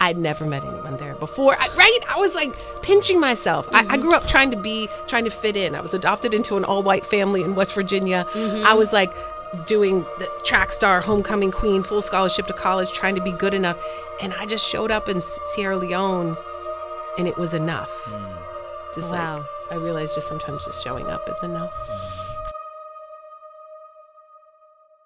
I'd never met anyone there before. I was like pinching myself. I grew up trying to fit in. I was adopted into an all-white family in West Virginia. I was like doing the track star, homecoming queen, full scholarship to college, trying to be good enough. And I just showed up in Sierra Leone, and it was enough. Just wow. like, I realized just sometimes just showing up is enough.